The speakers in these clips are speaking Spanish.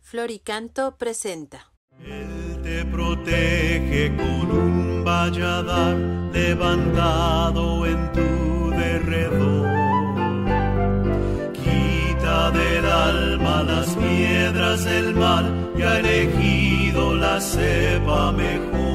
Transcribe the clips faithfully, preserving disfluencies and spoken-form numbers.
Floricanto presenta. Él te protege con un valladar levantado en tu derredor. Quita del alma las piedras del mal y ha elegido la cepa mejor.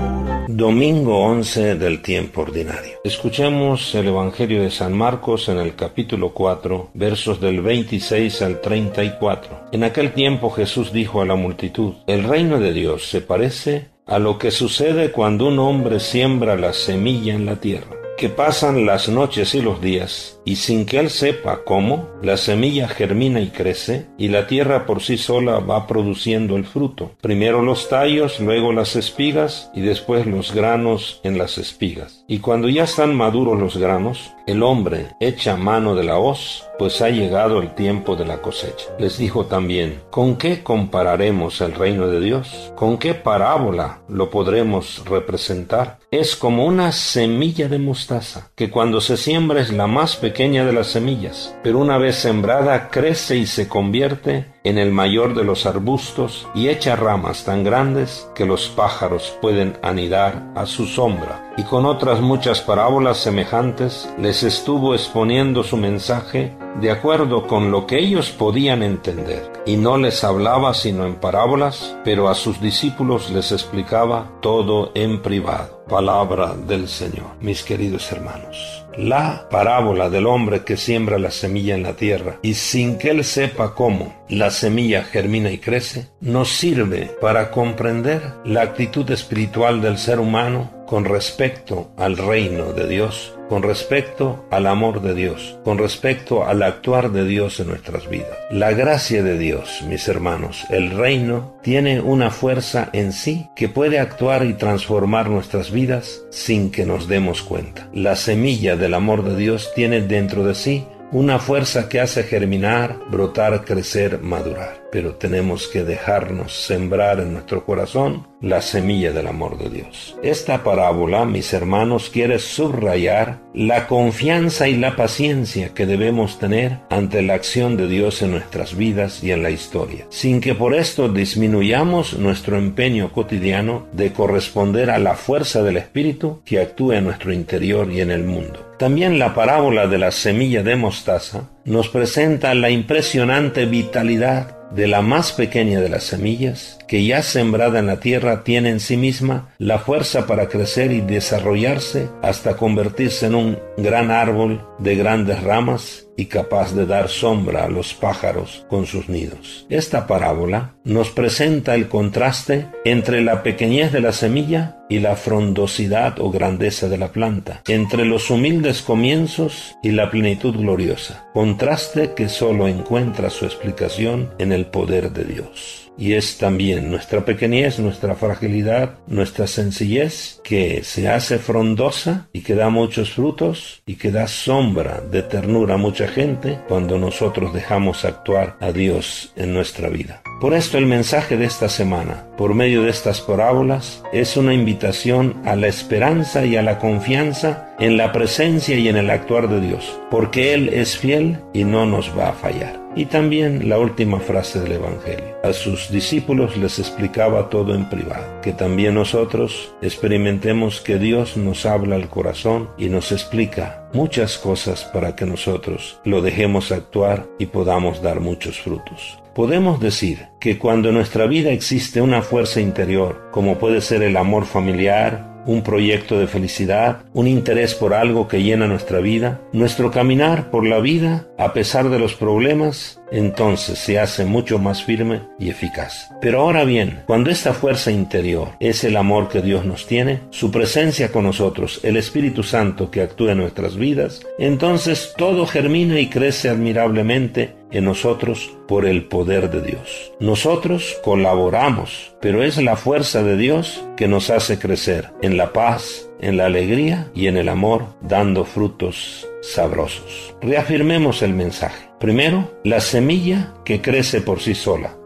Domingo once del tiempo ordinario. Escuchemos el Evangelio de San Marcos en el capítulo cuatro, versos del veintiséis al treinta y cuatro. En aquel tiempo Jesús dijo a la multitud: el reino de Dios se parece a lo que sucede cuando un hombre siembra la semilla en la tierra, que pasan las noches y los días, y sin que él sepa cómo, la semilla germina y crece, y la tierra por sí sola va produciendo el fruto. Primero los tallos, luego las espigas, y después los granos en las espigas. Y cuando ya están maduros los granos, el hombre echa mano de la hoz, pues ha llegado el tiempo de la cosecha. Les dijo también: ¿con qué compararemos el reino de Dios? ¿Con qué parábola lo podremos representar? Es como una semilla de mostaza, que cuando se siembra es la más pequeña de las semillas, pero una vez sembrada crece y se convierte en el mayor de los arbustos y echa ramas tan grandes que los pájaros pueden anidar a su sombra. Y con otras muchas parábolas semejantes les estuvo exponiendo su mensaje de acuerdo con lo que ellos podían entender, y no les hablaba sino en parábolas, pero a sus discípulos les explicaba todo en privado. Palabra del Señor. Mis queridos hermanos, la parábola del hombre que siembra la semilla en la tierra y sin que él sepa cómo la semilla germina y crece, nos sirve para comprender la actitud espiritual del ser humano con respecto al reino de Dios, con respecto al amor de Dios, con respecto al actuar de Dios en nuestras vidas. La gracia de Dios, mis hermanos, el reino tiene una fuerza en sí que puede actuar y transformar nuestras vidas sin que nos demos cuenta. La semilla del amor de Dios tiene dentro de sí una fuerza que hace germinar, brotar, crecer, madurar. Pero tenemos que dejarnos sembrar en nuestro corazón la semilla del amor de Dios. Esta parábola, mis hermanos, quiere subrayar la confianza y la paciencia que debemos tener ante la acción de Dios en nuestras vidas y en la historia, sin que por esto disminuyamos nuestro empeño cotidiano de corresponder a la fuerza del Espíritu que actúa en nuestro interior y en el mundo. También la parábola de la semilla de mostaza nos presenta la impresionante vitalidad de la más pequeña de las semillas, que ya sembrada en la tierra tiene en sí misma la fuerza para crecer y desarrollarse hasta convertirse en un gran árbol de grandes ramas y capaz de dar sombra a los pájaros con sus nidos. Esta parábola nos presenta el contraste entre la pequeñez de la semilla y la frondosidad o grandeza de la planta, entre los humildes comienzos y la plenitud gloriosa, contraste que solo encuentra su explicación en el poder de Dios. Y es también nuestra pequeñez, nuestra fragilidad, nuestra sencillez que se hace frondosa y que da muchos frutos y que da sombra de ternura a mucha gente cuando nosotros dejamos actuar a Dios en nuestra vida. Por esto el mensaje de esta semana, por medio de estas parábolas, es una invitación a la esperanza y a la confianza en la presencia y en el actuar de Dios, porque Él es fiel y no nos va a fallar. Y también la última frase del Evangelio. A sus discípulos les explicaba todo en privado. Que también nosotros experimentemos que Dios nos habla al corazón y nos explica muchas cosas para que nosotros lo dejemos actuar y podamos dar muchos frutos. Podemos decir que cuando en nuestra vida existe una fuerza interior, como puede ser el amor familiar, un proyecto de felicidad, un interés por algo que llena nuestra vida, nuestro caminar por la vida, a pesar de los problemas, entonces se hace mucho más firme y eficaz. Pero ahora bien, cuando esta fuerza interior es el amor que Dios nos tiene, su presencia con nosotros, el Espíritu Santo que actúa en nuestras vidas, entonces todo germina y crece admirablemente en nosotros por el poder de Dios. Nosotros colaboramos, pero es la fuerza de Dios que nos hace crecer en la paz, en la alegría y en el amor, dando frutos sabrosos. Reafirmemos el mensaje. Primero, la semilla que crece por sí sola.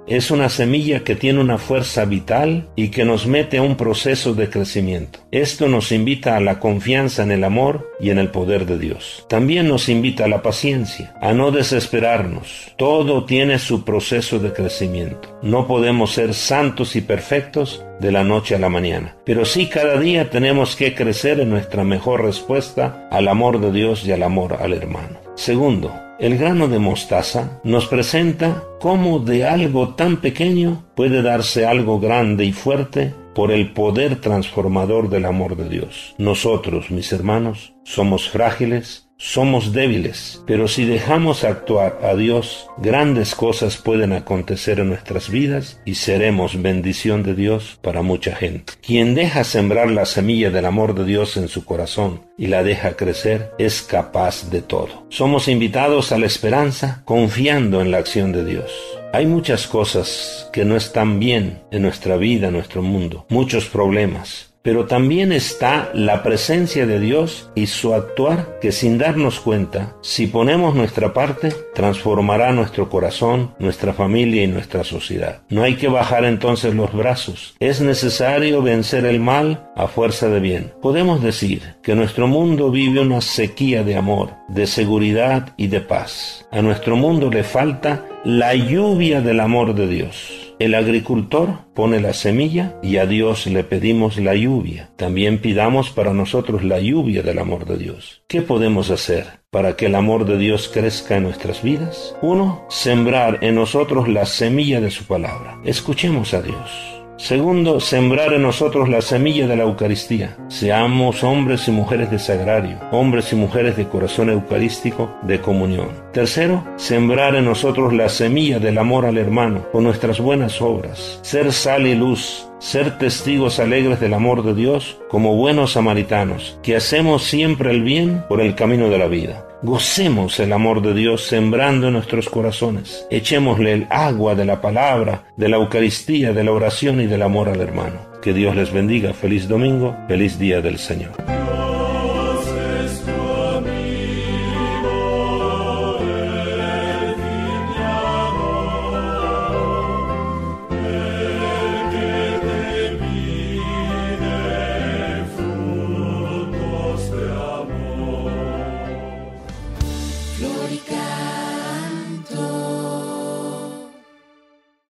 Es una semilla que tiene una fuerza vital y que nos mete a un proceso de crecimiento. Esto nos invita a la confianza en el amor y en el poder de Dios. También nos invita a la paciencia, a no desesperarnos. Todo tiene su proceso de crecimiento. No podemos ser santos y perfectos de la noche a la mañana, pero sí cada día tenemos que crecer en nuestra mejor respuesta al amor de Dios y al amor al hermano. Segundo, el grano de mostaza nos presenta cómo de algo tan pequeño puede darse algo grande y fuerte por el poder transformador del amor de Dios. Nosotros, mis hermanos, somos frágiles, somos débiles, pero si dejamos actuar a Dios, grandes cosas pueden acontecer en nuestras vidas y seremos bendición de Dios para mucha gente. Quien deja sembrar la semilla del amor de Dios en su corazón y la deja crecer, es capaz de todo. Somos invitados a la esperanza confiando en la acción de Dios. Hay muchas cosas que no están bien en nuestra vida, en nuestro mundo, muchos problemas. Pero también está la presencia de Dios y su actuar que sin darnos cuenta, si ponemos nuestra parte, transformará nuestro corazón, nuestra familia y nuestra sociedad. No hay que bajar entonces los brazos. Es necesario vencer el mal a fuerza de bien. Podemos decir que nuestro mundo vive una sequía de amor, de seguridad y de paz. A nuestro mundo le falta la lluvia del amor de Dios. El agricultor pone la semilla y a Dios le pedimos la lluvia. También pidamos para nosotros la lluvia del amor de Dios. ¿Qué podemos hacer para que el amor de Dios crezca en nuestras vidas? Uno, sembrar en nosotros la semilla de su palabra. Escuchemos a Dios. Segundo, sembrar en nosotros la semilla de la Eucaristía. Seamos hombres y mujeres de sagrario, hombres y mujeres de corazón eucarístico, de comunión. Tercero, sembrar en nosotros la semilla del amor al hermano con nuestras buenas obras. Ser sal y luz, ser testigos alegres del amor de Dios como buenos samaritanos, que hacemos siempre el bien por el camino de la vida. Gocemos el amor de Dios sembrando en nuestros corazones. Echémosle el agua de la palabra, de la Eucaristía, de la oración y del amor al hermano. Que Dios les bendiga. Feliz domingo, feliz día del Señor.